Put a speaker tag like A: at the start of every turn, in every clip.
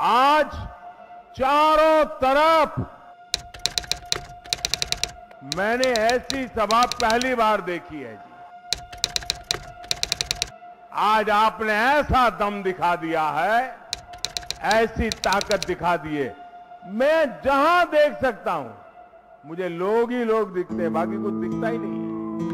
A: आज चारों तरफ मैंने ऐसी सभा पहली बार देखी है जी। आज आपने ऐसा दम दिखा दिया है, ऐसी ताकत दिखा दी है। मैं जहां देख सकता हूं मुझे लोग ही लोग दिखते हैं, बाकी कुछ दिखता ही नहीं है।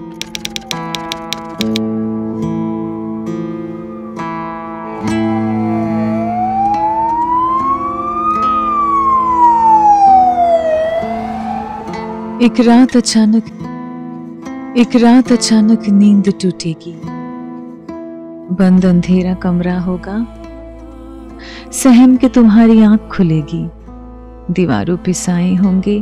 B: एक रात अचानक नींद टूटेगी, बंद अंधेरा कमरा होगा, सहम के तुम्हारी आंख खुलेगी, दीवारों पे साए होंगे।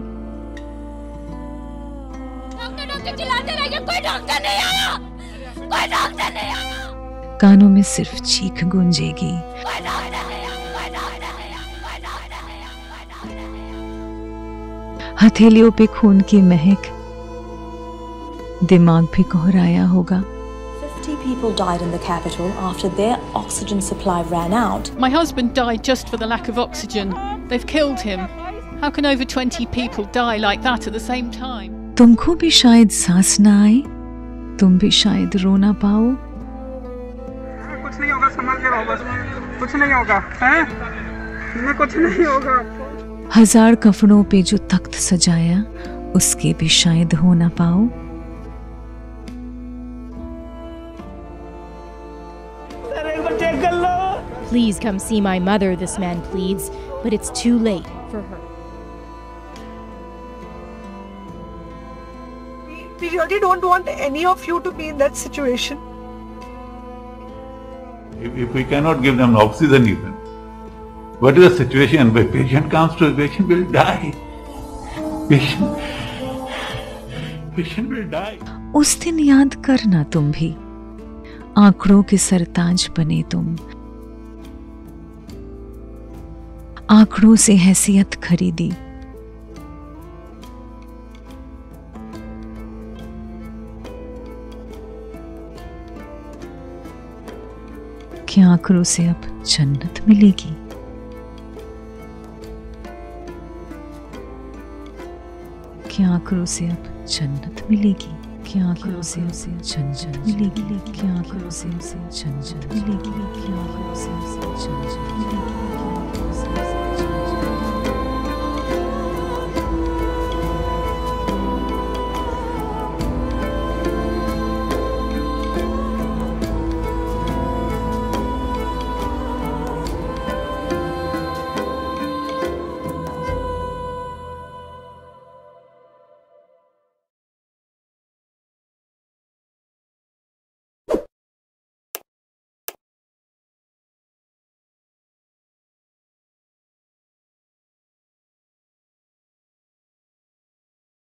C: डॉक्टर चिल्लाते रह गए, कोई डॉक्टर नहीं आया, कोई डॉक्टर नहीं आया।
B: कानों में सिर्फ चीख गूंजेगी,
C: कोई डॉक्टर नहीं आया, कोई डॉक्टर नहीं आया, कोई डॉक्टर नहीं आया, कोई डॉक्टर नहीं आया।
B: हथेलियों पे खून की महक, दिमाग भी कोहराया होगा।
D: 50 people died in the capital after their oxygen supply ran out.
E: My husband died just for the lack of oxygen. They've killed him. How can over 20 people die like that at the same time?
B: तुमको भी शायद सांस ना आए, तुम भी शायद रो ना पाओ।
F: कुछ नहीं होगा, संभाल के रहो बस, कुछ नहीं होगा, हैं? मैं कुछ नहीं होगा।
B: हजार कफनों पे जो तख्त सजाया, उसके भी शायद हो ना पाओ।
G: Please come see my mother, this man pleads, but it's too late for her.
H: We really don't want any of you to be in that situation.
I: If we cannot give them oxygen even, what is the situation? When patient comes to, patient will die. Patient will die.
B: उस दिन याद करना तुम भी, आंकड़ों के सरताज बने तुम, आंकड़ों से हैसियत खरीदी। क्या आंकड़ों से अब जन्नत मिलेगी? क्या आंकड़ों से अब जन्नत मिलेगी? क्या आंकड़ों से उसे जन्नत मिलेगी? क्या आंकड़ों से उसे जन्नत मिलेगी? क्या आंकड़ों से उसे जन्नत मिलेगी?